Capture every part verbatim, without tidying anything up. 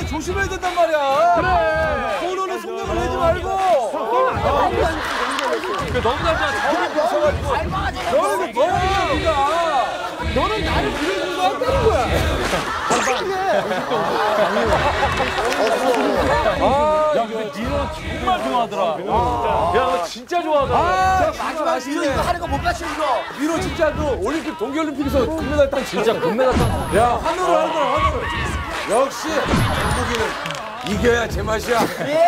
조심해야 된단 말이야. 그래. 코너는 속력을 내지 말고. 너무 잘잖아. 너는 더 네가. 너는 나를 그려주고 한다는 거야. 아, 야, 근데 니는 정말 좋아하더라. 야, 너 진짜 좋아하더라. 아, 마지막 이거 이거 하는 거 못 맞추 이거. 미로 진짜 너 올림픽 동계올림픽에서 금메달 딴 진짜 금메달 딴. 야, 하늘을 하늘을 하늘을. 역시 한국인은 이겨야 제맛이야. 예.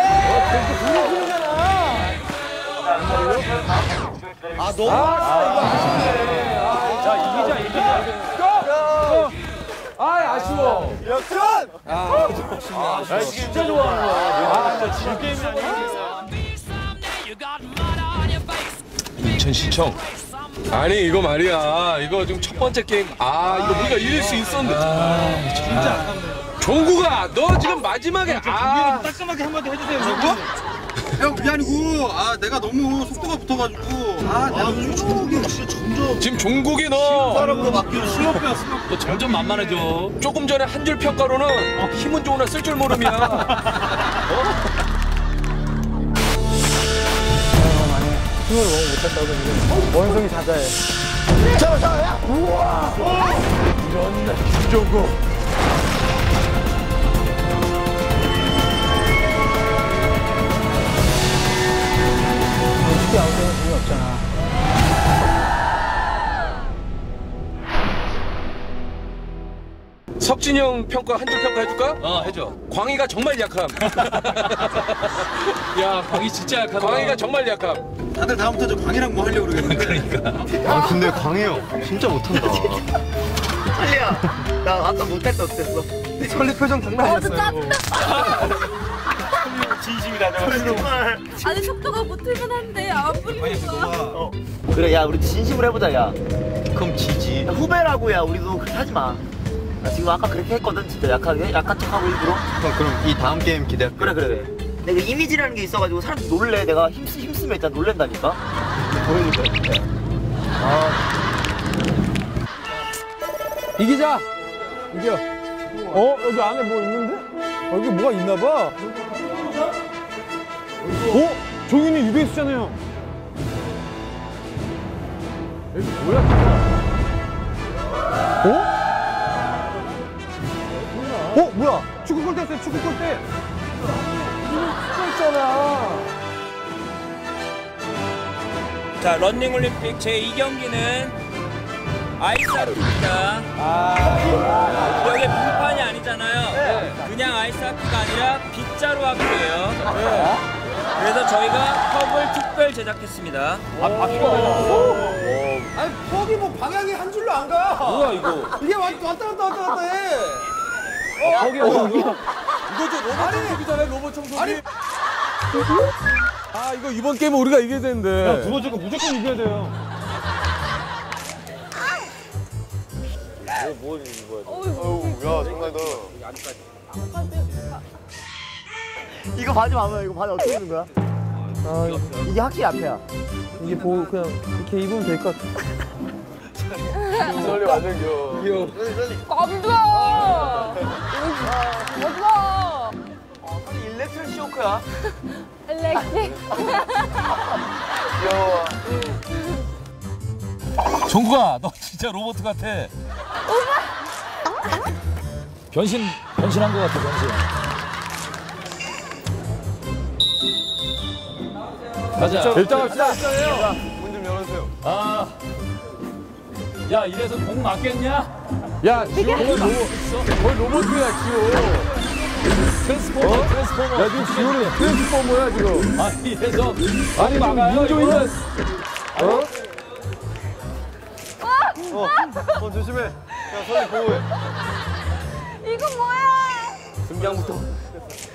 아, 너무 아, 이거 아쉽네. 자, 이기자, 이기자. 아, 아쉬워. 역전. 아, 아쉽네. 아쉬워. 진짜 좋아하는 거야. 아, 진짜 질 게임이 아니야. 인천시청. 아니 이거 말이야. 이거 지금 첫 번째 게임. 아 이거 우리가 이길 수 있었는데. 아, 진짜 아깝네. 종국아, 너 지금 마지막에 아. 깔끔하게 한마디 해주세요. 종국? 형 그게 아니고 아 내가 너무 속도가 붙어가지고 아 내가 요즘 종국이 진짜 점점 지금 종국이 너. 사람으로 바뀌는 슬럼프야 슬럼프. 너 점점 만만해져. 조금 전에 한 줄 평가로는 힘은 좋으나 쓸 줄 모름이야. 어? 힘을 너무 못한다고 지금 원성이 자자해. 저 저야. 우와. 이런 날 김종국. 쉽게 아웃되면 재미없잖아. 석진이 형 평가 한 줄 평가 해줄까? 어, 해줘. 광희가 정말 약함. 야, 광희 진짜 약하다. 광희가 정말 약함. 다들 다음부터 저 광이랑 뭐 하려고 그러겠는데. 그러니까. 아 근데 광이 형 진짜 못한다. 설리야. 나 아까 못할 때 어땠어? 설리 표정 장난 아니었어요. 정말. 아니 속도가 붙으면 한데 안 풀리고. 그래 야 우리 진심으로 해보자 야. 그럼 지지. 야, 후배라고 야 우리도 그렇게 하지 마. 나 지금 아까 그렇게 했거든 진짜 약하게 약한 척하고 일부러. 형 그럼 이 다음 게임 기대할게. 그래 그래 그래. 내가 이미지라는 게 있어가지고 사람들이 놀래. 내가 힘쓰 힘쓰면 일단 놀랜다니까. 보여줄 거야 진짜. 아. 이기자. 이겨. 어? 여기 안에 뭐 있는데? 어, 여기 뭐가 있나 봐. 어? 종윤이 유배수잖아요. 여기 뭐야 진짜? 어? 어? 뭐야? 축구 골대 했어요. 축구 골대. 축구 있잖아. 자, 런닝올림픽 제이 경기는 아이스하키입니다. 아 여기 불판이 아니잖아요. 네. 그냥 아이스하키가 아니라 빗자루 하키예요. 네. 그래서 저희가 컵을 특별 제작했습니다. 아, 바퀴가. 아니, 퍽이 뭐 방향이 한 줄로 안 가. 뭐야, 이거? 이게 왔, 왔다 갔다 왔다 갔다 해. 어, 거기 어디? 이거 저 로봇 청소기잖아요, 로봇 청소기. 아니. 아, 이거 이번 게임은 우리가 이겨야 되는데. 야, 두 번째 거 무조건 이겨야 돼요. 어우, 야, 장난이다. 이거 바지 마면 이거 바지 어떻게 입는 거야? 아, 이게 확실히 앞에야. 이게 뭐 그냥 이렇게 입으면 될 것 같아. 설리 완전 귀여워. 귀여워. 깜짝아! 맞아! 아니 일렉트릭 쇼크야. 일렉트릭. 귀여워. 종국아, 너 진짜 로봇 같아. 변신, 변신한 것 같아, 변신. 가자. 일단 합시다. 일단해요. 문 좀 열어주세요. 아. 야, 이래서 공 맞겠냐? 야, 지호 거의 로봇, 거의 로봇이야, 지호. 트랜스포머, 어? 트랜스포머. 야, 지금 지호는 트랜스포머야, 지금. 아, 이래서. 아니, 좀 인조 있는. 어? 어, 어 조심해. 야 설리 보호해. 이건 뭐야? 등장부터.